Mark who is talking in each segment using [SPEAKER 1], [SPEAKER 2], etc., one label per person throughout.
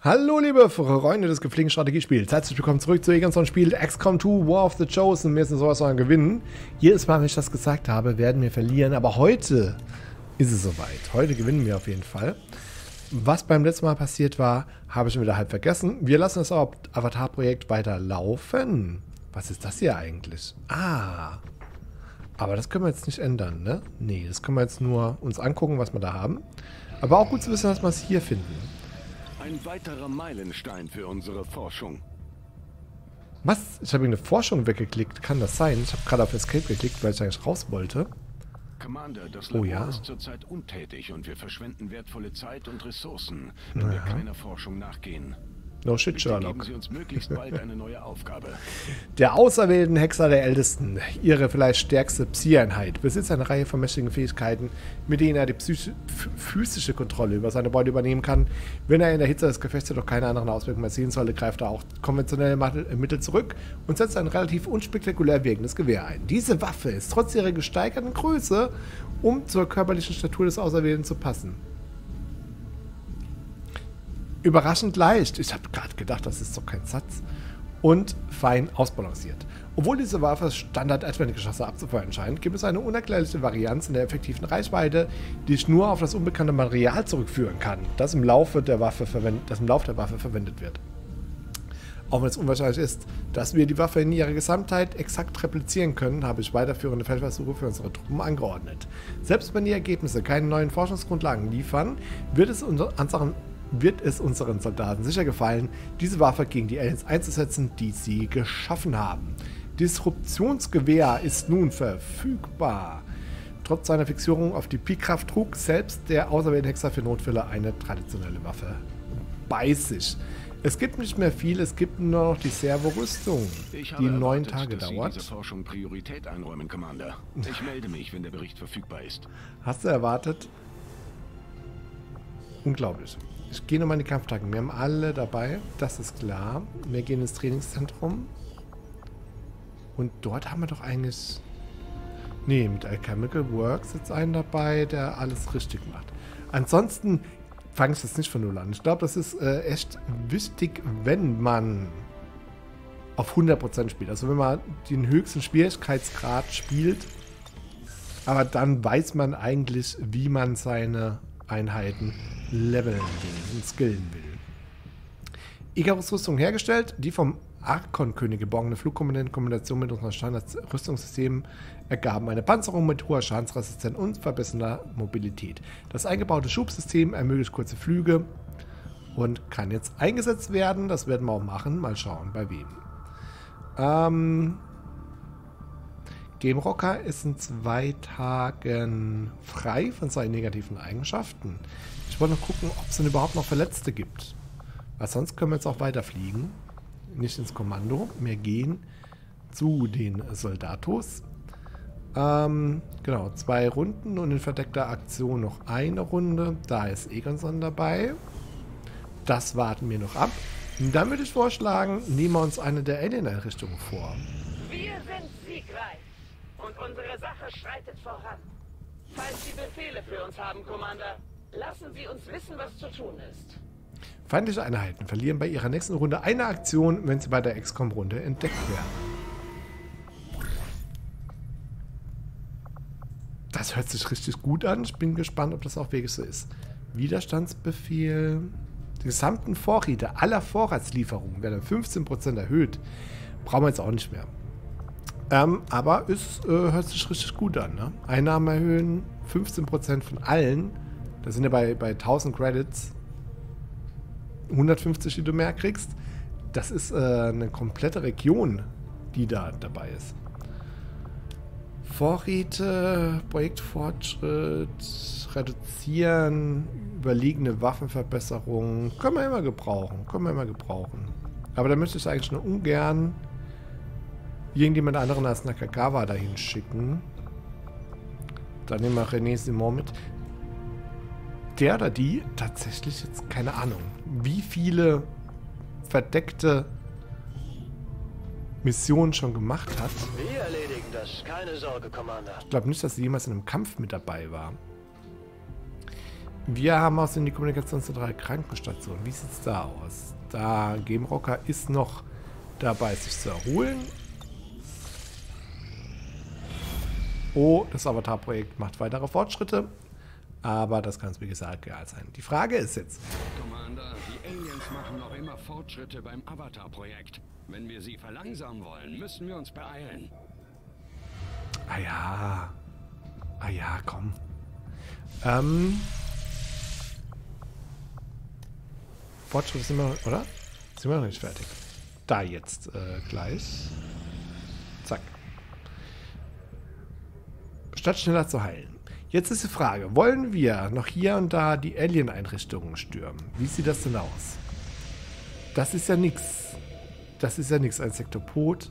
[SPEAKER 1] Hallo liebe Freunde des gepflegten Strategiespiels, herzlich willkommen zurück zu Egernsons Spiel XCOM 2 War of the Chosen. Wir müssen sowas noch gewinnen. Jedes Mal, wenn ich das gesagt habe, werden wir verlieren, aber heute ist es soweit. Heute gewinnen wir auf jeden Fall. Was beim letzten Mal passiert war, habe ich schon wieder halb vergessen. Wir lassen das Avatar-Projekt weiter laufen. Was ist das hier eigentlich? Ah, aber das können wir jetzt nicht ändern, ne? Nee, das können wir jetzt nur uns angucken, was wir da haben. Aber auch gut zu wissen, dass wir es hier finden.
[SPEAKER 2] Ein weiterer Meilenstein für unsere Forschung.
[SPEAKER 1] Was? Ich habe eine Forschung weggeklickt. Kann das sein? Ich habe gerade auf Escape geklickt, weil ich eigentlich raus wollte.
[SPEAKER 2] Commander, das Labor ist zurzeit untätig und wir verschwenden wertvolle Zeit und Ressourcen, wenn wir keiner Forschung nachgehen.
[SPEAKER 1] No shit,
[SPEAKER 2] Bitte
[SPEAKER 1] Sherlock.
[SPEAKER 2] geben Sie uns möglichst bald eine neue Aufgabe.
[SPEAKER 1] Der auserwählten Hexer der Ältesten, ihre vielleicht stärkste Psi-Einheit, besitzt eine Reihe von mächtigen Fähigkeiten, mit denen er die physische Kontrolle über seine Beute übernehmen kann. Wenn er in der Hitze des Gefechts jedoch keine anderen Auswirkungen mehr sehen sollte, greift er auch konventionelle Mittel zurück und setzt ein relativ unspektakulär wirkendes Gewehr ein. Diese Waffe ist trotz ihrer gesteigerten Größe, um zur körperlichen Statur des Auserwählten zu passen. Überraschend leicht. Ich habe gerade gedacht, das ist doch kein Satz. Und fein ausbalanciert. Obwohl diese Waffe Standard-Advent-Geschosse abzufeuern scheint, gibt es eine unerklärliche Varianz in der effektiven Reichweite, die ich nur auf das unbekannte Material zurückführen kann, das im Laufe der Waffe verwendet wird. Auch wenn es unwahrscheinlich ist, dass wir die Waffe in ihrer Gesamtheit exakt replizieren können, habe ich weiterführende Feldversuche für unsere Truppen angeordnet. Selbst wenn die Ergebnisse keine neuen Forschungsgrundlagen liefern, wird es unseren Soldaten sicher gefallen, diese Waffe gegen die Aliens einzusetzen, die sie geschaffen haben. Disruptionsgewehr ist nun verfügbar. Trotz seiner Fixierung auf die Pi-Kraft trug selbst der auserwählte Hexer für Notfälle eine traditionelle Waffe bei sich. Es gibt nicht mehr viel, es gibt nur noch die Servo-Rüstung, die 9 Tage dauert.
[SPEAKER 2] Sie dieser Forschung Priorität einräumen, Commander. Ich melde mich, wenn der Bericht verfügbar ist.
[SPEAKER 1] Hast du erwartet? Unglaublich. Ich gehe nochmal in die Kampftagen. Wir haben alle dabei, das ist klar. Wir gehen ins Trainingszentrum. Und dort haben wir doch eigentlich... Nee, mit Alchemical Works ist einen dabei, der alles richtig macht. Ansonsten fange ich das nicht von null an. Ich glaube, das ist echt wichtig, wenn man auf 100% spielt. Also wenn man den höchsten Schwierigkeitsgrad spielt, aber dann weiß man eigentlich, wie man seine Einheiten leveln will und skillen will. Icarus-Rüstung hergestellt, die vom Arkon-König geborgene Flugkomponenten in Kombination mit unseren Standard-Rüstungssystemen ergaben eine Panzerung mit hoher Schadensresistenz und verbessernder Mobilität. Das eingebaute Schubsystem ermöglicht kurze Flüge und kann jetzt eingesetzt werden. Das werden wir auch machen. Mal schauen, bei wem. Game Rocker ist in 2 Tagen frei von seinen negativen Eigenschaften. Ich wollte noch gucken, ob es denn überhaupt noch Verletzte gibt. Weil sonst können wir jetzt auch weiterfliegen. Nicht ins Kommando. Wir gehen zu den Soldatos. Genau, 2 Runden und in verdeckter Aktion noch 1 Runde. Da ist Egonson dabei. Das warten wir noch ab. Und dann würde ich vorschlagen, nehmen wir uns eine der Alien-Einrichtungen vor.
[SPEAKER 3] Wir sind siegreich. Und unsere Sache schreitet voran. Falls Sie Befehle für uns haben, Commander, lassen Sie uns wissen, was zu tun ist.
[SPEAKER 1] Feindliche Einheiten verlieren bei ihrer nächsten Runde eine Aktion, wenn sie bei der XCOM-Runde entdeckt werden. Das hört sich richtig gut an. Ich bin gespannt, ob das auch wirklich so ist. Widerstandsbefehl. Die gesamten Vorräte aller Vorratslieferungen werden 15% erhöht. Brauchen wir jetzt auch nicht mehr. Aber es hört sich richtig gut an. Ne? Einnahmen erhöhen, 15% von allen. Da sind ja bei 1000 Credits 150, die du mehr kriegst. Das ist eine komplette Region, die da dabei ist. Vorräte, Projektfortschritt, reduzieren, überliegende Waffenverbesserungen. Können wir immer gebrauchen. Aber da möchte ich eigentlich nur ungern irgendjemand anderen als Nakagawa dahin schicken. Dann nehmen wir René Simon mit. Der oder die tatsächlich jetzt keine Ahnung, wie viele verdeckte Missionen schon gemacht hat.
[SPEAKER 4] Wir erledigen das, keine Sorge, Commander.
[SPEAKER 1] Ich glaube nicht, dass sie jemals in einem Kampf mit dabei war. Wir haben außerdem die Kommunikationszentrale Krankenstation. Wie sieht es da aus? Da Gamerocker ist noch dabei, sich zu erholen. Oh, das Avatar-Projekt macht weitere Fortschritte. Aber das kann es, wie gesagt, egal sein. Die Frage ist jetzt...
[SPEAKER 4] Commander, die Aliens machen noch immer Fortschritte beim Avatar-Projekt. Wenn wir sie verlangsamen wollen, müssen wir uns beeilen.
[SPEAKER 1] Ah ja. Ah ja, komm. Fortschritt sind wir, oder? Sind wir noch nicht fertig. Da jetzt gleich. Zack. Statt schneller zu heilen. Jetzt ist die Frage, wollen wir noch hier und da die Alien-Einrichtungen stürmen? Wie sieht das denn aus? Das ist ja nix. Das ist ja nix, ein Sektopod.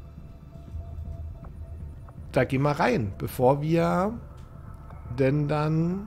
[SPEAKER 1] Da gehen wir rein, bevor wir denn dann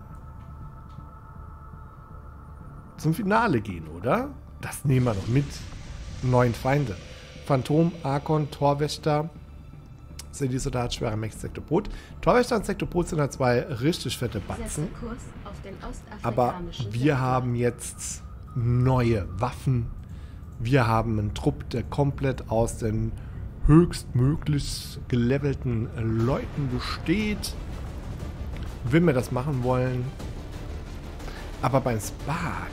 [SPEAKER 1] zum Finale gehen, oder? Das nehmen wir noch mit. 9 Feinde. Phantom, Archon, Torwächter, sind die Soldat, schwerer Mech, Sektopod. Torwächter und Sektopod sind halt 2 richtig fette Batzen. Aber wir haben jetzt neue Waffen. Wir haben einen Trupp, der komplett aus den höchstmöglich gelevelten Leuten besteht. Wenn wir das machen wollen. Aber beim Spark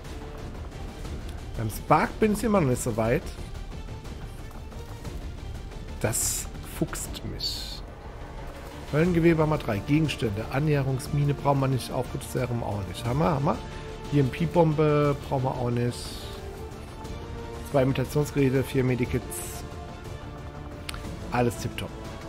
[SPEAKER 1] bin ich immer noch nicht so weit. Das fuchst mich. Höllengewebe haben wir 3 Gegenstände. Annäherungsmine brauchen wir nicht. Aufrufserum auch nicht. Haben wir. Die MP-Bombe brauchen wir auch nicht. 2 Imitationsgeräte, 4 Medikits. Alles tipptopp.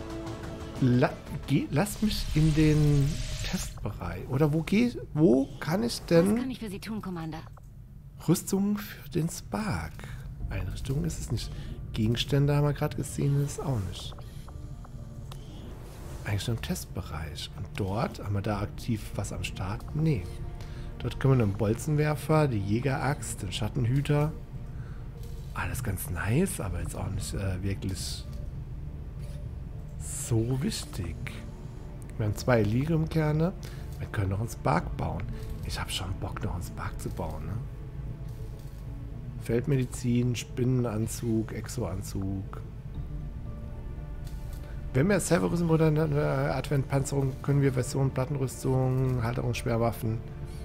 [SPEAKER 1] Lass mich in den Testbereich. Oder wo kann ich denn...
[SPEAKER 5] Was kann ich für Sie tun, Commander?
[SPEAKER 1] Rüstung für den Spark. Einrichtung ist es nicht. Gegenstände haben wir gerade gesehen, ist es auch nicht. Einstellung Testbereich. Und dort haben wir da aktiv was am Start? Nee. Dort können wir einen Bolzenwerfer, die Jägeraxt, den Schattenhüter. Alles ganz nice, aber jetzt auch nicht wirklich so wichtig. Wir haben 2 Elyrium-Kerne. Wir können noch einen Spark bauen. Ich habe schon Bock, noch einen Spark zu bauen, ne? Feldmedizin, Spinnenanzug, Exoanzug. Wenn wir Cerberus oder eine Advent-Panzerung, können wir Version Plattenrüstung, Halterung, Schwerwaffen.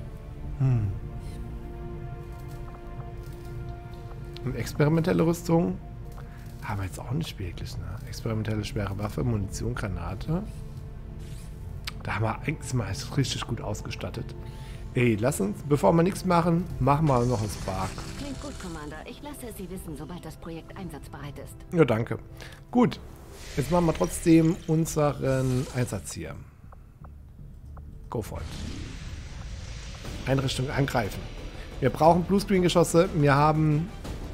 [SPEAKER 1] Und experimentelle Rüstung haben wir jetzt auch nicht wirklich, ne? Experimentelle schwere Waffe, Munition, Granate. Da haben wir eigentlich mal richtig gut ausgestattet. Ey, lass uns, bevor wir nichts machen, machen wir noch einen Spark.
[SPEAKER 5] Klingt gut, Commander. Ich lasse es Sie wissen, sobald das Projekt einsatzbereit ist.
[SPEAKER 1] Ja, danke. Gut, jetzt machen wir trotzdem unseren Einsatz hier. Go for it. Einrichtung angreifen. Wir brauchen Bluescreen-Geschosse. Wir haben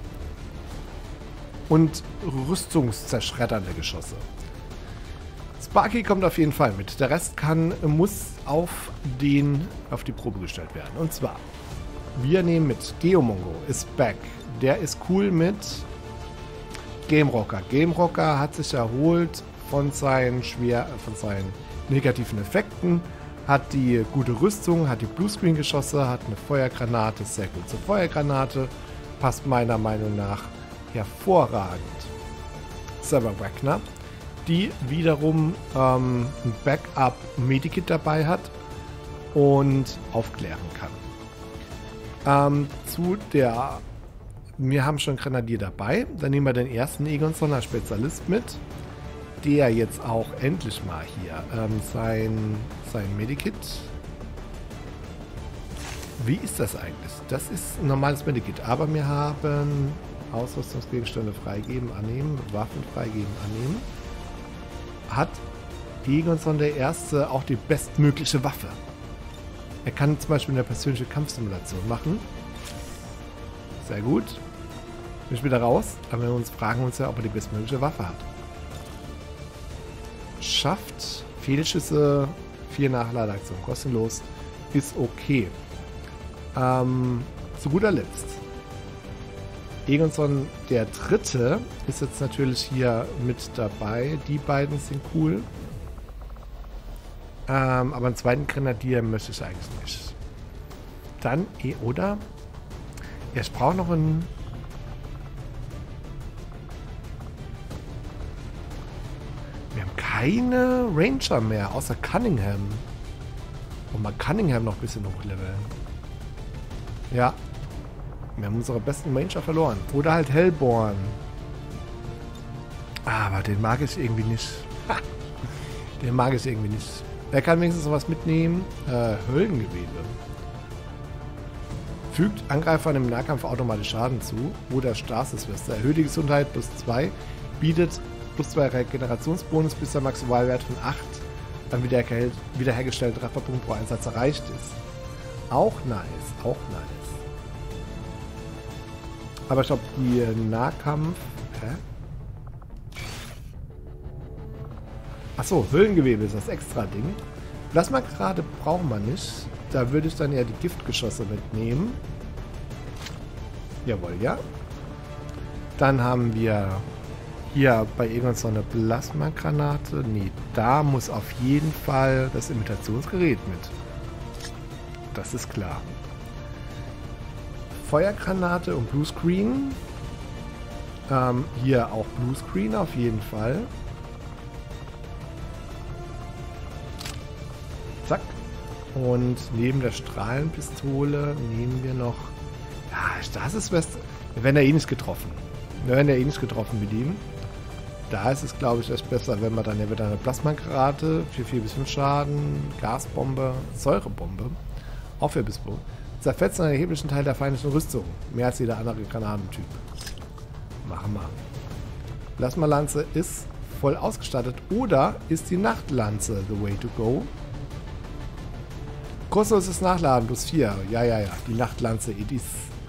[SPEAKER 1] und rüstungszerschreddernde Geschosse. Sparky kommt auf jeden Fall mit. Der Rest muss auf die Probe gestellt werden. Und zwar, wir nehmen mit Geomongo, ist back. Der ist cool mit Gamerocker. Gamerocker hat sich erholt von seinen negativen Effekten, hat die gute Rüstung, hat die Bluescreen-Geschosse, hat eine Feuergranate, sehr gut zur Feuergranate, passt meiner Meinung nach hervorragend. Server Wagner, die wiederum ein Backup-Medikit dabei hat und aufklären kann. Wir haben schon Grenadier dabei. Dann nehmen wir den ersten Egonson als Spezialist mit, der jetzt auch endlich mal hier sein Medikit. Wie ist das eigentlich? Das ist ein normales Medikit, aber wir haben Ausrüstungsgegenstände freigeben, annehmen, Waffen freigeben, annehmen. Hat Egonson der Erste auch die bestmögliche Waffe. Er kann zum Beispiel eine persönliche Kampfsimulation machen. Sehr gut. Bin ich wieder raus, aber wir fragen uns ja, ob er die bestmögliche Waffe hat. Schafft Fehlschüsse, 4 Nachladeaktionen kostenlos. Ist okay. Zu guter Letzt. Egonson der Dritte ist jetzt natürlich hier mit dabei. Die beiden sind cool. Aber einen zweiten Grenadier möchte ich eigentlich nicht. Dann oder? Ja, ich brauche noch einen... Wir haben keine Ranger mehr, außer Cunningham. Und mal Cunningham noch ein bisschen hochleveln. Ja. Wir haben unsere besten Ranger verloren. Oder halt Hellborn. Aber den mag ich irgendwie nicht. Ha. Den mag ich irgendwie nicht. Er kann wenigstens noch was mitnehmen. Höllengewebe. Fügt Angreifern im Nahkampf automatisch Schaden zu. Oder Stasisweste. Erhöht die Gesundheit +2. Bietet +2 Regenerationsbonus, bis der Maximalwert von 8 an wiederhergestellten Trefferpunkt pro Einsatz erreicht ist. Auch nice. Auch nice. Aber ich glaube, die Nahkampf... Hä? Achso, Höhlengewebe ist das extra Ding. Plasmagrade brauchen wir nicht. Da würde ich dann ja die Giftgeschosse mitnehmen. Jawohl, ja. Dann haben wir hier bei irgendwas so eine Plasmagranate. Nee, da muss auf jeden Fall das Imitationsgerät mit. Das ist klar. Feuergranate und Bluescreen. Hier auch Bluescreen auf jeden Fall. Zack. Und neben der Strahlenpistole nehmen wir noch... Ja, Stasisweste. Wir werden ja eh nicht getroffen. Wir werden ja eh nicht getroffen mit ihm. Da ist es, glaube ich, echt besser, wenn wir dann ja wieder eine Plasmagrate für 4 bis 5 Schaden, Gasbombe, Säurebombe, auch 4 bis 5. Zerfetzt einen erheblichen Teil der feindlichen Rüstung. Mehr als jeder andere Granatentyp. Machen wir. Plasmalanze ist voll ausgestattet. Oder ist die Nachtlanze the way to go? Kostenloses Nachladen +4. Ja. Die Nachtlanze, it is.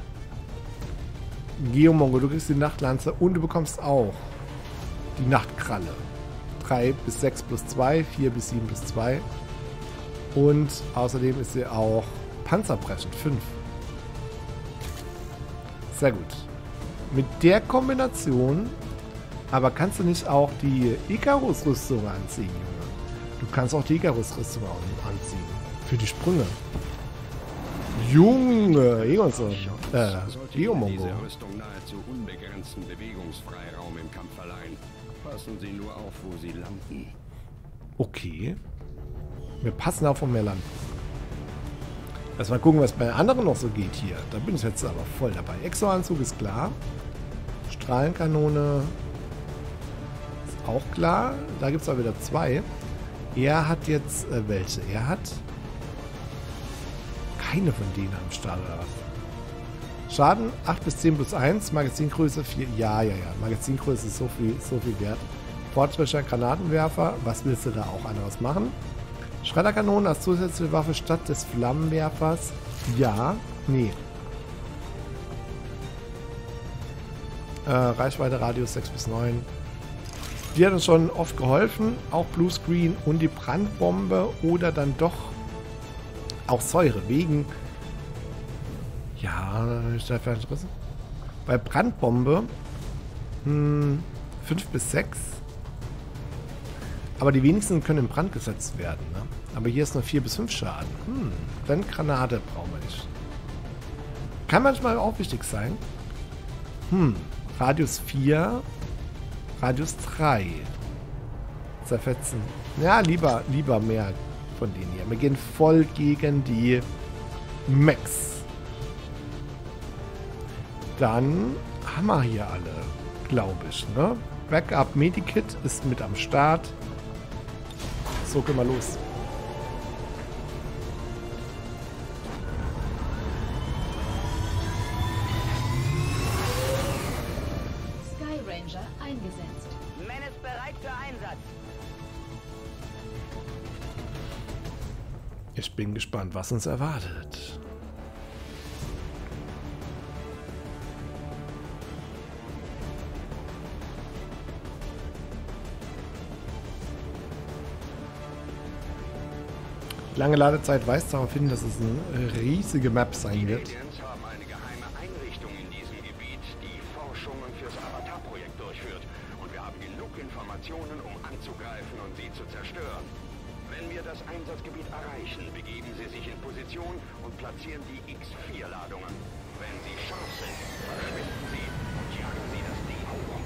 [SPEAKER 1] Geomongo, du kriegst die Nachtlanze und du bekommst auch die Nachtkralle. 3 bis 6 +2, 4 bis 7 +2. Und außerdem ist sie auch panzerbrechend 5. Sehr gut. Mit der Kombination, aber kannst du nicht auch die Icarus-Rüstung anziehen, Junge? Du kannst auch die Icarus-Rüstung anziehen. Für die Sprünge. Junge, Egonson. Geomongo.
[SPEAKER 4] Diese Rüstung nahezu unbegrenzten Bewegungsfreiraum im Kampf verleihen. Passen Sie nur auf, wo Sie landen.
[SPEAKER 1] Okay. Wir passen auf, wo wir landen. Lass mal gucken, was bei anderen noch so geht hier. Da bin ich jetzt aber voll dabei. Exoanzug ist klar. Strahlenkanone ist auch klar. Da gibt es aber wieder 2. Er hat jetzt welche? Er hat keine von denen am Start oder was? Schaden 8 bis 10 +1. Magazingröße 4. Ja. Magazingröße ist so viel wert. Fortschrittlicher Granatenwerfer. Was willst du da auch anderes machen? Schredderkanonen als zusätzliche Waffe statt des Flammenwerfers. Ja. Nee. Reichweite Radius 6 bis 9. Die hat uns schon oft geholfen. Auch Bluescreen und die Brandbombe. Oder dann doch auch Säure. Wegen... Ja, ist da vielleicht Interesse? Bei Brandbombe 5 bis 6. Aber die wenigsten können in Brand gesetzt werden. Ne? Aber hier ist nur 4 bis 5 Schaden. Dann Granate brauchen wir nicht. Kann manchmal auch wichtig sein. Radius 4. Radius 3. Zerfetzen. Ja, lieber mehr von denen hier. Wir gehen voll gegen die Max. Dann haben wir hier alle, glaube ich. Ne? Backup Medikit ist mit am Start. So, gehen wir los.
[SPEAKER 5] Sky Ranger eingesetzt.
[SPEAKER 3] Man ist bereit für Einsatz.
[SPEAKER 1] Ich bin gespannt, was uns erwartet. Lange Ladezeit weist darauf hin, dass es eine riesige Map sein wird.
[SPEAKER 4] Die Aliens haben eine geheime Einrichtung in diesem Gebiet, die Forschungen fürs Avatar-Projekt durchführt. Und wir haben genug Informationen, um anzugreifen und sie zu zerstören. Wenn wir das Einsatzgebiet erreichen, begeben Sie sich in Position und platzieren die X4-Ladungen. Wenn Sie scharf sind, verschwinden Sie und jagen Sie das Ding hoch.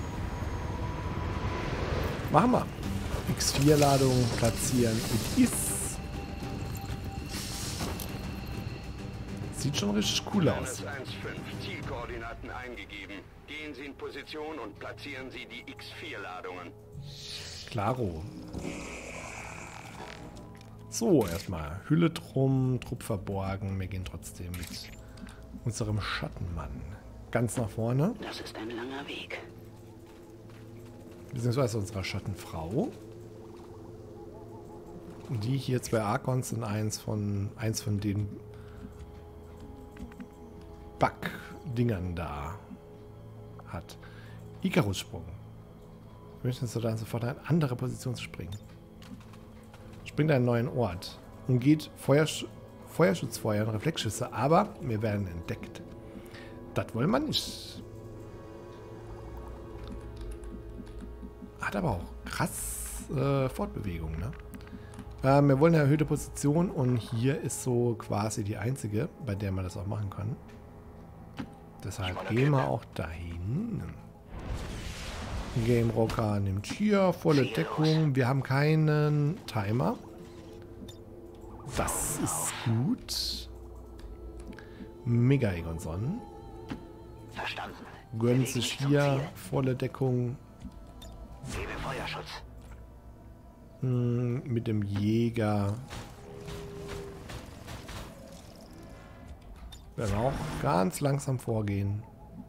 [SPEAKER 1] Machen wir. X4-Ladung platzieren. It is. Sieht schon richtig cool aus.
[SPEAKER 4] 1-5, Zielkoordinaten eingegeben. Gehen Sie in Position und platzieren Sie die X4-Ladungen.
[SPEAKER 1] Klaro. So, erstmal Hülle drum, Trupp verborgen. Wir gehen trotzdem mit unserem Schattenmann ganz nach vorne.
[SPEAKER 3] Das ist ein langer Weg.
[SPEAKER 1] Beziehungsweise unserer Schattenfrau. Die hier 2 Archons und eins von den Backdingern da hat. Icarus-Sprung. Möchtest du dann sofort eine andere Position zu springen? Springt einen neuen Ort. Umgeht Feuerschutzfeuer und Reflexschüsse, aber wir werden entdeckt. Das wollen wir nicht. Hat aber auch krass Fortbewegung, ne? Wir wollen eine erhöhte Position und hier ist so quasi die einzige, bei der man das auch machen kann. Deshalb gehen wir auch dahin. Game Rocker nimmt hier volle Deckung. Wir haben keinen Timer. Das ist gut. Mega Egonson.
[SPEAKER 3] Verstanden.
[SPEAKER 1] Gönnt sich hier volle Deckung.
[SPEAKER 3] Gebe Feuerschutz.
[SPEAKER 1] Mit dem Jäger. Werden wir auch ganz langsam vorgehen.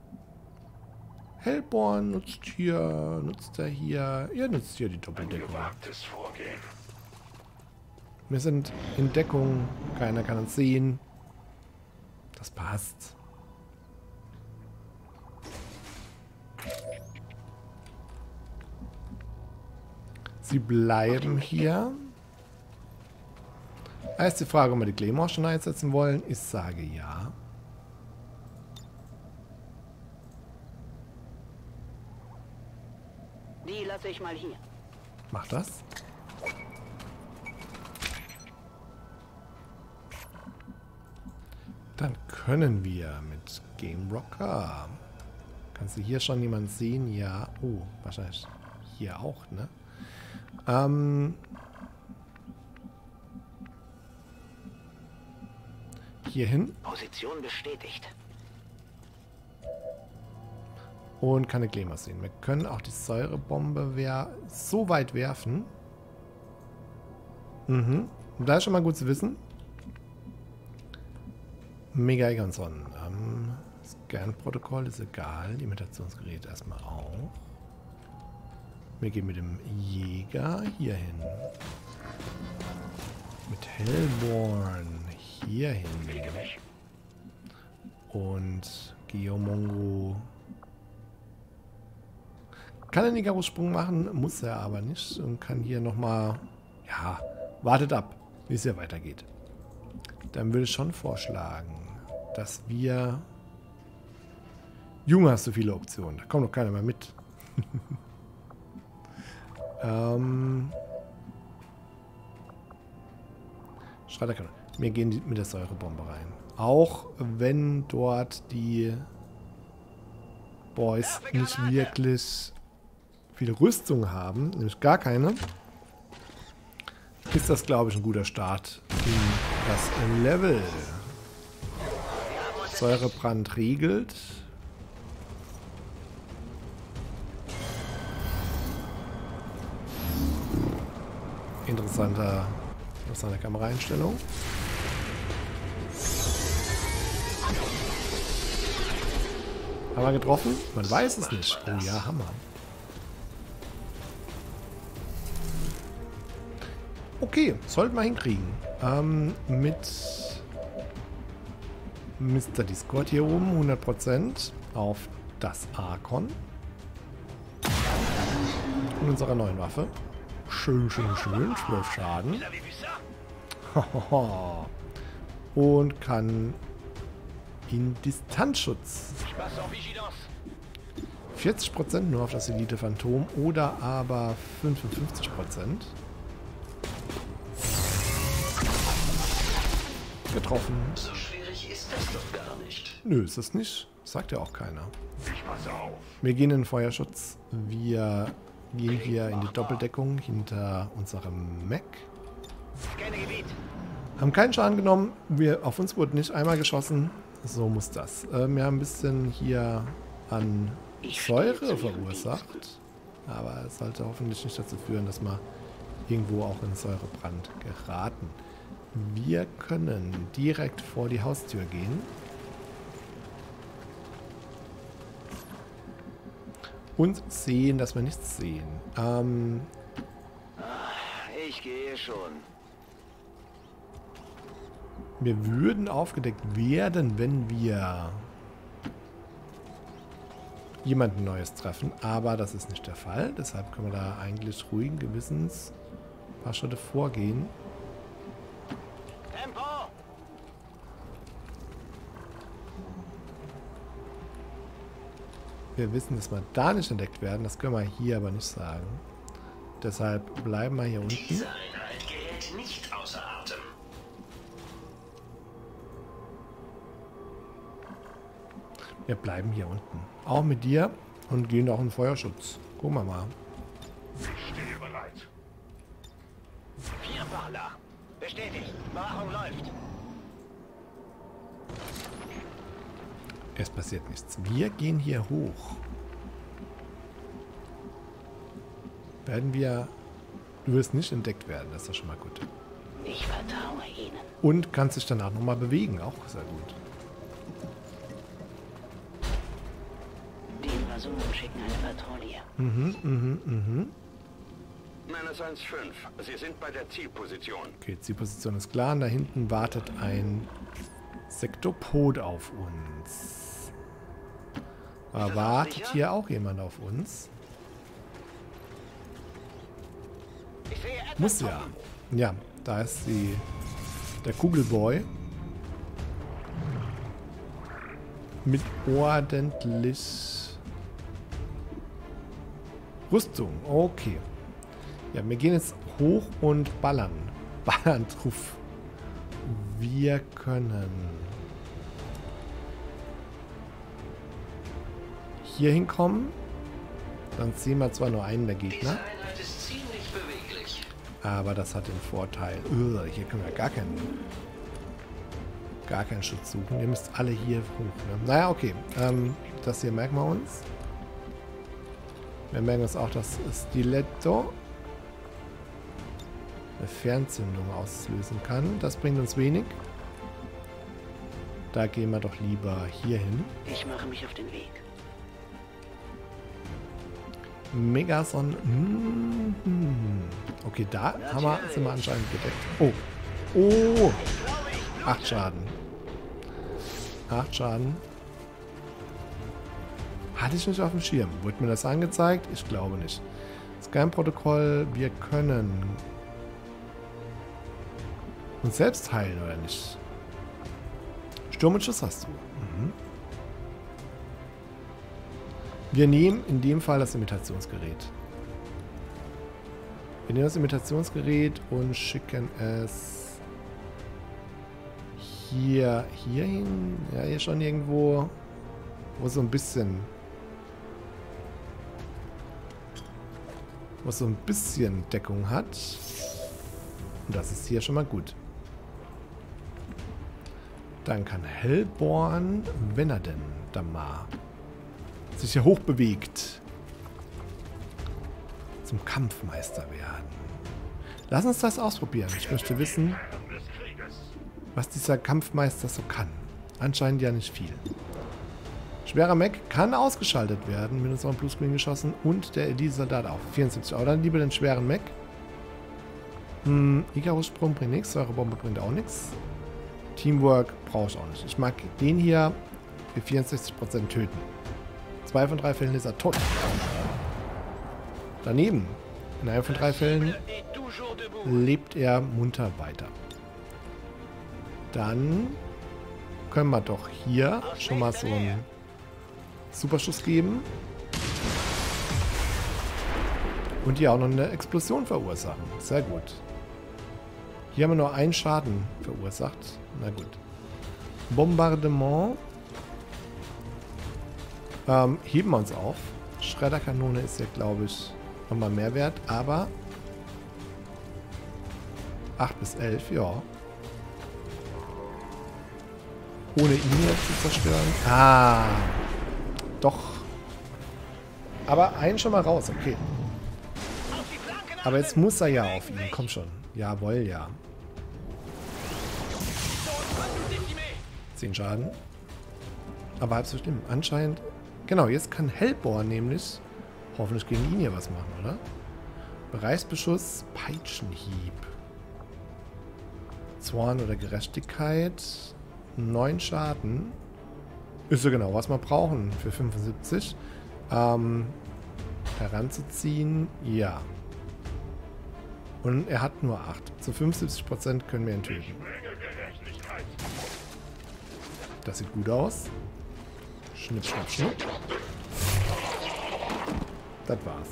[SPEAKER 1] Hellborn nutzt er hier. Ihr nutzt hier die Doppeldeckung. Wir sind in Deckung. Keiner kann uns sehen. Das passt. Sie bleiben hier. Da ist die Frage, ob wir die Claymore schon einsetzen wollen. Ich sage ja.
[SPEAKER 3] Die lasse ich mal hier.
[SPEAKER 1] Mach das. Dann können wir mit Game Rocker. Kannst du hier schon jemanden sehen? Ja. Oh, wahrscheinlich hier auch, ne? Hier hin.
[SPEAKER 3] Position bestätigt.
[SPEAKER 1] Und keine Claymore sehen. Wir können auch die Säurebombe so weit werfen. Und da ist schon mal gut zu wissen. Mega Egonson. Scan-Protokoll ist egal. Imitationsgerät erstmal auch. Wir gehen mit dem Jäger hier hin. Mit Hellborn hier hin. Und Geomongo kann einen Icarus-Sprung machen, muss er aber nicht. Und kann hier nochmal... Ja, wartet ab, wie es hier weitergeht. Dann würde ich schon vorschlagen, dass wir... Junge, hast du viele Optionen. Da kommt doch keiner mehr mit. Schreiterkanone. Wir gehen mit der Säurebombe rein. Auch wenn dort die Boys nicht wirklich viel Rüstung haben, nämlich gar keine, ist das, glaube ich, ein guter Start in das Level. Säurebrand regelt. Interessante Kameraeinstellung. Haben wir getroffen? Man weiß es nicht. Oh ja, Hammer. Okay, sollten wir hinkriegen. Mit Mr. Discord hier oben 100% auf das Archon. Und unserer neuen Waffe. Schön, schön, schön. 12 Schaden. Und kann in Distanzschutz. 40% nur auf das Elite Phantom oder aber 55%. Getroffen.
[SPEAKER 6] So schwierig ist das doch gar nicht.
[SPEAKER 1] Nö, ist das nicht. Sagt ja auch keiner.
[SPEAKER 4] Ich passe auf.
[SPEAKER 1] Wir gehen in den Feuerschutz. Wir gehen hier in die Doppeldeckung hinter unserem Mech.
[SPEAKER 4] Scannegebiet.
[SPEAKER 1] Haben keinen Schaden genommen. Auf uns wurde nicht einmal geschossen. So muss das. Wir haben ein bisschen hier an Säure verursacht. Aber es sollte hoffentlich nicht dazu führen, dass wir irgendwo auch in Säurebrand geraten. Wir können direkt vor die Haustür gehen. Und sehen, dass wir nichts sehen.
[SPEAKER 4] Ich gehe schon.
[SPEAKER 1] Wir würden aufgedeckt werden, wenn wir jemanden Neues treffen. Aber das ist nicht der Fall. Deshalb können wir da eigentlich ruhigen Gewissens ein paar Schritte vorgehen.
[SPEAKER 4] Tempo!
[SPEAKER 1] Wir wissen, dass wir da nicht entdeckt werden. Das können wir hier aber nicht sagen. Deshalb bleiben wir hier unten.
[SPEAKER 6] Diese Einheit gerät nicht außer Atem.
[SPEAKER 1] Wir bleiben hier unten. Auch mit dir und gehen auch in den Feuerschutz. Gucken wir mal.
[SPEAKER 4] Ich stehe bereit. 4 Parler. Bestätigt. Überwachung läuft.
[SPEAKER 1] Es passiert nichts. Wir gehen hier hoch. Werden wir... Du wirst nicht entdeckt werden. Das ist doch schon mal gut.
[SPEAKER 3] Ich vertraue Ihnen.
[SPEAKER 1] Und kannst dich danach nochmal bewegen. Auch sehr gut.
[SPEAKER 3] Die Invasoren schicken eine Patrouille.
[SPEAKER 4] Meines 1-5. Sie sind bei der Zielposition.
[SPEAKER 1] Okay, Zielposition ist klar. Und da hinten wartet ein Sektopod auf uns. Aber wartet hier auch jemand auf uns?
[SPEAKER 4] Ich sehe etwas.
[SPEAKER 1] Muss ja. Ja, da ist der Kugelboy. Mit ordentlich Rüstung. Okay. Ja, wir gehen jetzt hoch und ballern. Ballern drauf. Wir können hier hinkommen. Dann sehen wir zwar nur einen der
[SPEAKER 6] Diese
[SPEAKER 1] Gegner.
[SPEAKER 6] Einheit ist ziemlich beweglich.
[SPEAKER 1] Aber das hat den Vorteil. Hier können wir gar keinen Schutz suchen. Ihr müsst alle hier hoch. Ne? Naja, okay. Das hier merken wir uns. Wir merken uns auch, dass Stiletto eine Fernzündung auslösen kann. Das bringt uns wenig. Da gehen wir doch lieber hier hin.
[SPEAKER 3] Ich mache mich auf den Weg.
[SPEAKER 1] Megason. Okay, da sind wir anscheinend gedeckt. Oh. 8 Schaden. 8 Schaden. Hatte ich nicht auf dem Schirm. Wurde mir das angezeigt? Ich glaube nicht. Scan-Protokoll. Wir können uns selbst heilen, oder nicht? Sturm und Schuss hast du. Wir nehmen in dem Fall das Imitationsgerät. Wir nehmen das Imitationsgerät und schicken es hier hin. Ja, hier schon irgendwo, wo so ein bisschen Deckung hat. Und das ist hier schon mal gut. Dann kann Hellborn, wenn er denn dann mal sich hier hoch bewegt, zum Kampfmeister werden. Lass uns das ausprobieren. Ich möchte wissen, was dieser Kampfmeister so kann. Anscheinend ja nicht viel. Schwerer Mech kann ausgeschaltet werden, mit unserem Bluescreen geschossen, und der Elite-Soldat auch. 74 Euro. Dann lieber den schweren Mech. Icarus-Sprung bringt nichts, Säurebombe bringt auch nichts. Teamwork brauche ich auch nicht. Ich mag den hier für 64% töten. 2 von 3 Fällen ist er tot. Daneben, in 1 von 3 Fällen lebt er munter weiter. Dann können wir doch hier schon mal so einen Superschuss geben. Und hier auch noch eine Explosion verursachen. Sehr gut. Hier haben wir nur einen Schaden verursacht. Na gut. Bombardement. Heben wir uns auf. Schredderkanone ist ja, glaube ich, nochmal mehr wert, aber 8 bis 11, ja. Ohne ihn jetzt zu zerstören. Ah. Doch. Aber einen schon mal raus, okay. Aber jetzt muss er ja auf ihn. Komm schon. Jawohl, ja. 10 Schaden. Aber halb so schlimm. Anscheinend. Genau, jetzt kann Hellbohr nämlich hoffentlich gegen ihn hier was machen, oder? Bereichsbeschuss, Peitschenhieb. Zorn oder Gerechtigkeit. 9 Schaden. Ist so genau, was wir brauchen für 75. Heranzuziehen, ja. Und er hat nur 8. Zu 75% können wir ihn töten. Das sieht gut aus. Schnipp, schnapp, schnupp. Das war's.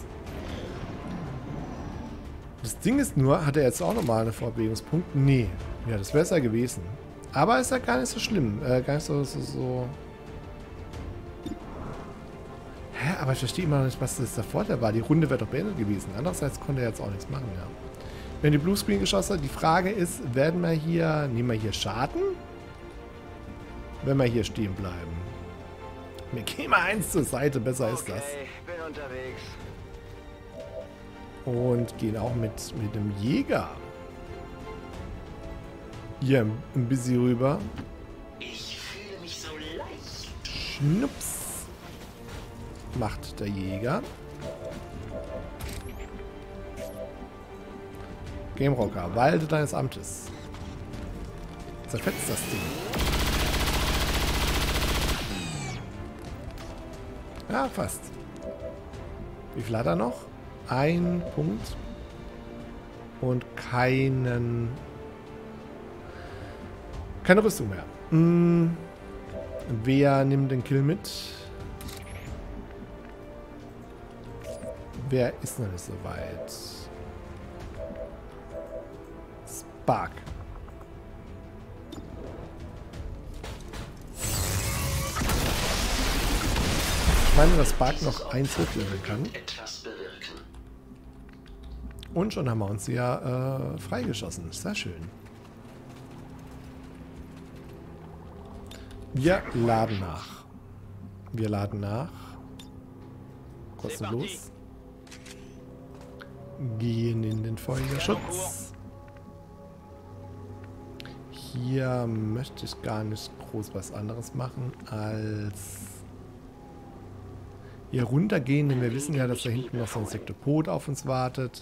[SPEAKER 1] Das Ding ist nur, hat er jetzt auch nochmal einen Fortbewegungspunkt? Nee. Ja, das wäre es ja gewesen. Aber ist ja gar nicht so schlimm. Gar nicht so... Hä? Aber ich verstehe immer noch nicht, was das der Vorteil war. Die Runde wäre doch beendet gewesen. Andererseits konnte er jetzt auch nichts machen, ja. Wenn die Bluescreen geschossen hat, die Frage ist, nehmen wir hier Schaden? Wenn wir hier stehen bleiben. Wir gehen mal 1 zur Seite, besser ist das.
[SPEAKER 4] Bin unterwegs.
[SPEAKER 1] Und gehen auch mit dem Jäger. Hier ein bisschen rüber.
[SPEAKER 6] Ich fühle mich so leicht.
[SPEAKER 1] Schnups. Macht der Jäger. Game Rocker, walde deines Amtes. Zerfetzt das Ding. Ja, fast. Wie viel hat er noch? 1 Punkt. Und keine Rüstung mehr. Wer nimmt den Kill mit? Wer ist noch nicht so weit? Spark. Ich meine, dass Spark noch 1 hochleveln kann. Und schon haben wir uns ja freigeschossen. Sehr schön. Wir laden nach. Wir laden nach. Kostenlos. Gehen in den Feuerschutz. Hier möchte ich gar nicht groß was anderes machen, als hier runtergehen, denn wir wissen ja, dass da hinten noch so ein Sektopod auf uns wartet.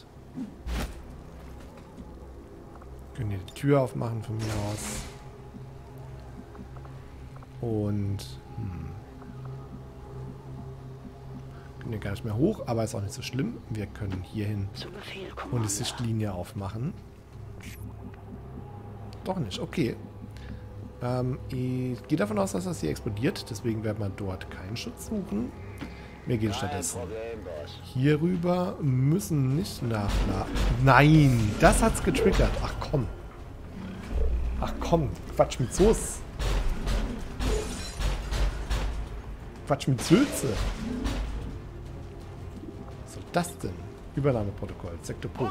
[SPEAKER 1] Können hier die Tür aufmachen von mir aus. Und können hier gar nicht mehr hoch, aber ist auch nicht so schlimm. Wir können hier hin und die Sichtlinie aufmachen. Doch nicht, okay. Ich gehe davon aus, dass das hier explodiert, deswegen werden wir dort keinen Schutz suchen. Wir gehen stattdessen hier rüber, müssen nicht nachladen. Nein, das hat's getriggert. Ach komm. Ach komm, Quatsch mit Soße. Quatsch mit Sülze. Was soll das denn? Übernahmeprotokoll, Sektopod.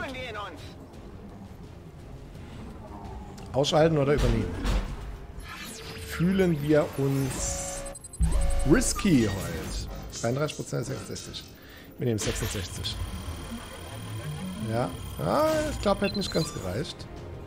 [SPEAKER 1] Ausschalten oder übernehmen? Fühlen wir uns risky heute? 33%, 66. Wir nehmen 66. Ja, ich glaube, hätte nicht ganz gereicht.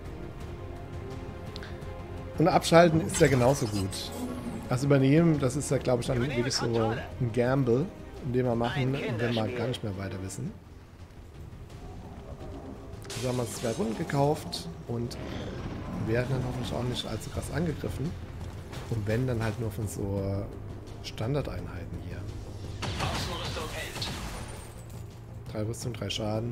[SPEAKER 1] Und abschalten ist ja genauso gut. Also übernehmen, das ist ja, glaube ich, dann wirklich so ein Gamble, den wir machen, wenn wir gar nicht mehr weiter wissen. Also haben wir uns 2 Runden gekauft und werden dann hoffentlich auch nicht allzu krass angegriffen. Und wenn, dann halt nur von so Standardeinheiten hier. 3 Rüstung, 3 Schaden.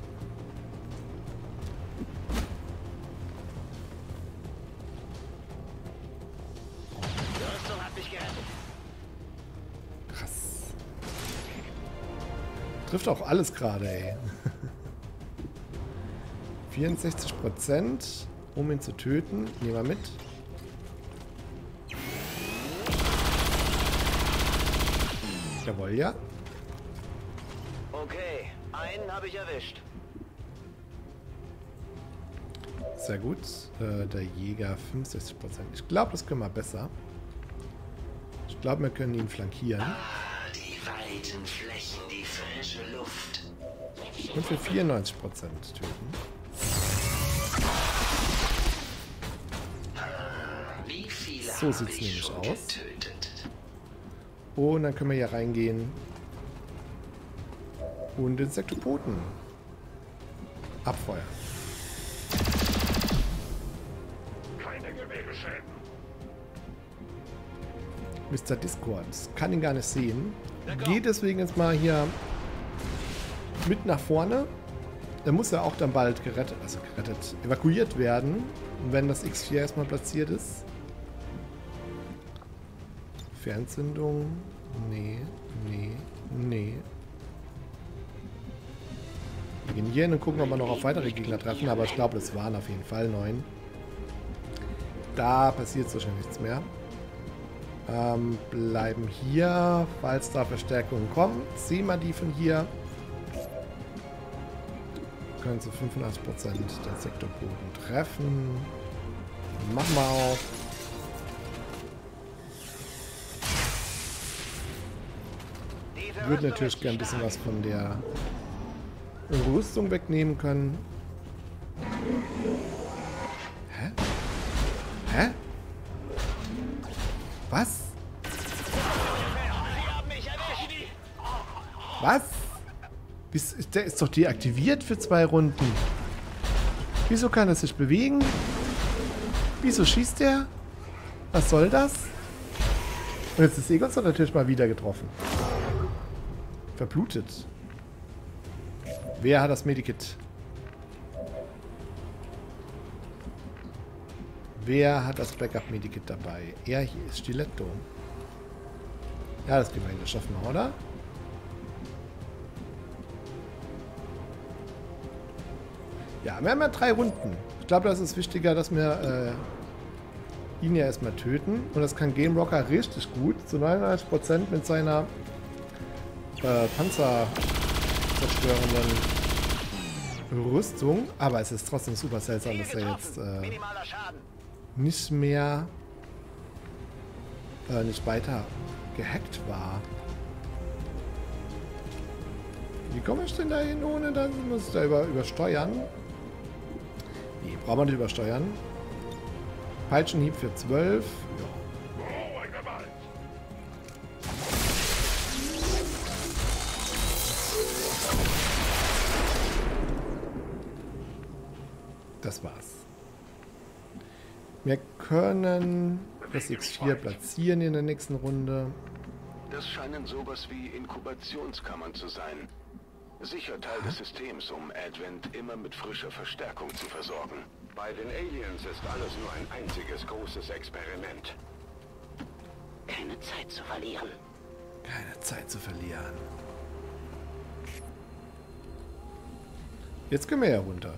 [SPEAKER 1] Krass. Trifft auch alles gerade, ey. 64%, um ihn zu töten. Nehmen wir mit. Jawohl, ja.
[SPEAKER 4] Okay, einen habe ich erwischt.
[SPEAKER 1] Sehr gut. Der Jäger 65%. Ich glaube, das können wir besser. Ich glaube, wir können ihn flankieren.
[SPEAKER 6] Die weiten Flächen, die frische Luft.
[SPEAKER 1] Und für 94% töten.
[SPEAKER 6] Wie viele
[SPEAKER 1] So sieht es
[SPEAKER 6] habe ich
[SPEAKER 1] nämlich
[SPEAKER 6] schon
[SPEAKER 1] aus.
[SPEAKER 6] getötet?
[SPEAKER 1] Und dann können wir hier reingehen. Und den Sektopoten abfeuern.
[SPEAKER 4] Keine Gewebeschäden.
[SPEAKER 1] Mr. Discord kann ihn gar nicht sehen. Geht deswegen jetzt mal hier mit nach vorne. Er muss ja auch dann bald evakuiert werden, wenn das X4 erstmal platziert ist. Fernzündung. Nee. Wir gehen hier hin und gucken, ob wir noch auf weitere Gegner treffen, aber ich glaube, das waren auf jeden Fall 9. Da passiert so schon nichts mehr. Bleiben hier, falls da Verstärkungen kommen. Sehen wir die von hier. Können zu 85% den Sektorboden treffen. Machen wir auch. Ich würde natürlich gerne ein bisschen was von der Rüstung wegnehmen können. Hä? Hä? Was? Was? Der ist doch deaktiviert für 2 Runden. Wieso kann er sich bewegen? Wieso schießt der? Was soll das? Und jetzt ist Egon natürlich mal wieder getroffen. Verblutet. Wer hat das Medikit? Wer hat das Backup-Medikit dabei? Er hier ist Stiletto. Ja, das kriegen wir hin. Das schaffen wir, oder? Ja, wir haben ja 3 Runden. Ich glaube, das ist wichtiger, dass wir ihn ja erstmal töten. Und das kann Game Rocker richtig gut. Zu 99% mit seiner panzerzerstörenden Rüstung. Aber es ist trotzdem super seltsam, dass er jetzt nicht mehr nicht weiter gehackt war. Wie komme ich denn da hin, ohne dann muss ich da übersteuern? Nee, braucht man nicht übersteuern. Peitschenhieb für 12. Ja. Das war's. Wir können das X4 platzieren in der nächsten Runde.
[SPEAKER 2] Das scheinen sowas wie Inkubationskammern zu sein. Sicher Teil des Systems, um Advent immer mit frischer Verstärkung zu versorgen.
[SPEAKER 4] Bei den Aliens ist alles nur ein einziges großes Experiment.
[SPEAKER 6] Keine Zeit zu verlieren.
[SPEAKER 1] Keine Zeit zu verlieren. Jetzt können wir ja runter.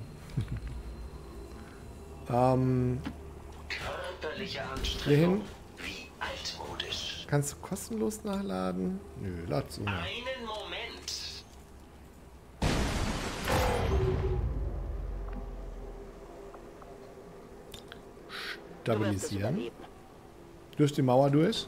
[SPEAKER 6] Körperliche
[SPEAKER 1] Hierhin.
[SPEAKER 6] Anstrengung. Wie altmodisch.
[SPEAKER 1] Kannst du kostenlos nachladen? Nö, lad zu.
[SPEAKER 6] Einen Moment.
[SPEAKER 1] Stabilisieren. Durch die Mauer durch.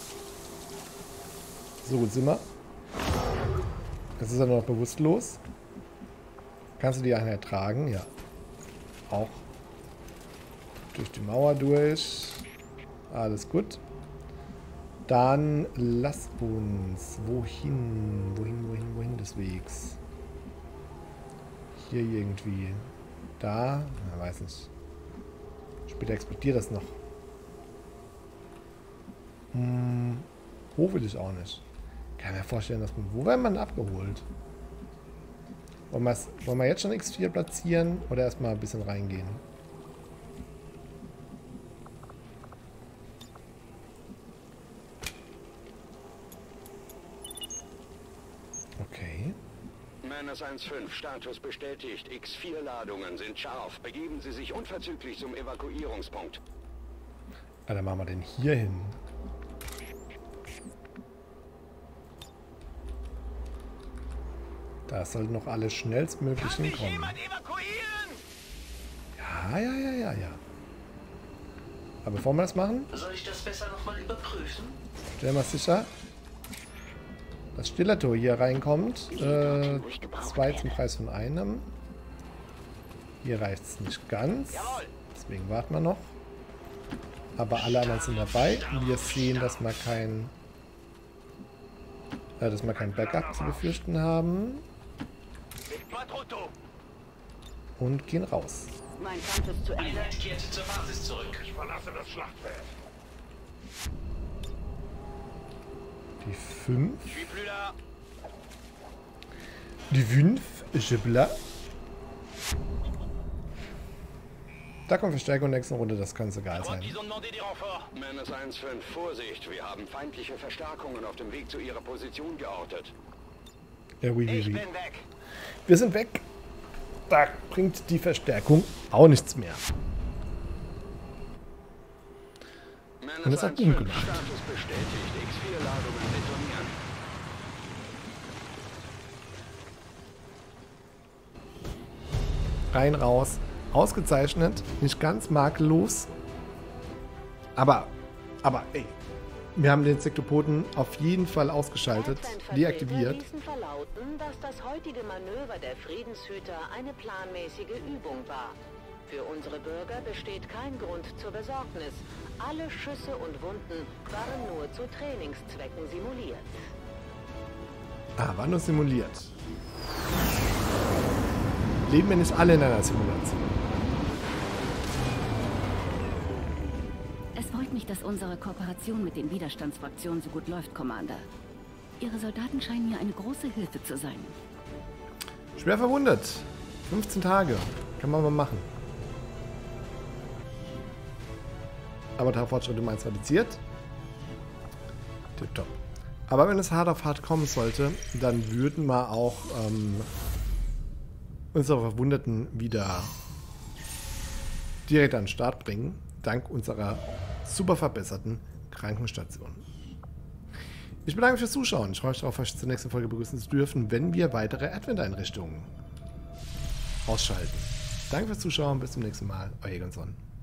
[SPEAKER 1] So, gut sind wir. Jetzt ist er noch bewusstlos. Kannst du die Einheit tragen? Ja. Auch. Durch die Mauer durch. Alles gut. Dann lass uns. Wohin? Wohin des Wegs? Hier irgendwie. Da? Ja, weiß nicht. Später explodiert das noch. Hoch will ich auch nicht. Kann mir vorstellen, dass man. Wo werden man abgeholt? Wollen wir jetzt schon X4 platzieren oder erstmal ein bisschen reingehen? Okay.
[SPEAKER 4] Menace 1-5, Status bestätigt. X4-Ladungen sind scharf. Begeben Sie sich unverzüglich zum Evakuierungspunkt.
[SPEAKER 1] Ah, dann machen wir den hier hin. Da soll noch alles schnellstmöglich hinkommen. Ja. Aber bevor wir das machen,
[SPEAKER 6] Soll ich das besser nochmal überprüfen?
[SPEAKER 1] stellen wir sicher, dass Stiletto hier reinkommt. 2 zum Preis von einem. Hier reicht es nicht ganz. Deswegen warten wir noch. Aber alle anderen sind dabei. Wir sehen, dass wir kein Backup zu befürchten haben. Und gehen raus.
[SPEAKER 3] Mein Kampf ist zu Ende.
[SPEAKER 6] Einheit kehrte zur Basis zurück.
[SPEAKER 4] Ich verlasse das Schlachtfeld.
[SPEAKER 1] Die 5. Die 5. Schibler. Da kommt Verstärkung nächste Runde, das kann es egal sein.
[SPEAKER 4] Menace 1-5, Vorsicht, wir haben feindliche Verstärkungen auf dem Weg zu Ihrer Position geortet.
[SPEAKER 1] Ja, oui. Wir sind weg. Da bringt die Verstärkung auch nichts mehr. Und das hat ihn gemacht.
[SPEAKER 4] Status bestätigt, X4-Ladungen detonieren.
[SPEAKER 1] Rein, raus. Ausgezeichnet. Nicht ganz makellos. Aber ey. Wir haben den Sektopoden auf jeden Fall ausgeschaltet, deaktiviert.
[SPEAKER 7] Ließen verlauten, dass das heutige Manöver der Friedenshüter eine planmäßige Übung war. Für unsere Bürger besteht kein Grund zur Besorgnis. Alle Schüsse und Wunden waren nur zu Trainingszwecken simuliert.
[SPEAKER 1] Ah, war nur simuliert. Leben wir nicht alle in einer Simulation?
[SPEAKER 5] Es freut mich, dass unsere Kooperation mit den Widerstandsfraktionen so gut läuft, Commander. Ihre Soldaten scheinen mir eine große Hilfe zu sein.
[SPEAKER 1] Schwer verwundet. 15 Tage. Kann man mal machen. Avatar-Fortschritt um 1 reduziert. Tipptopp. Aber wenn es hart auf hart kommen sollte, dann würden wir auch unsere Verwundeten wieder direkt an den Start bringen. Dank unserer super verbesserten Krankenstation. Ich bedanke mich fürs Zuschauen. Ich freue mich darauf, euch zur nächsten Folge begrüßen zu dürfen, wenn wir weitere Advent-Einrichtungen ausschalten. Danke fürs Zuschauen. Bis zum nächsten Mal. Euer Egonson.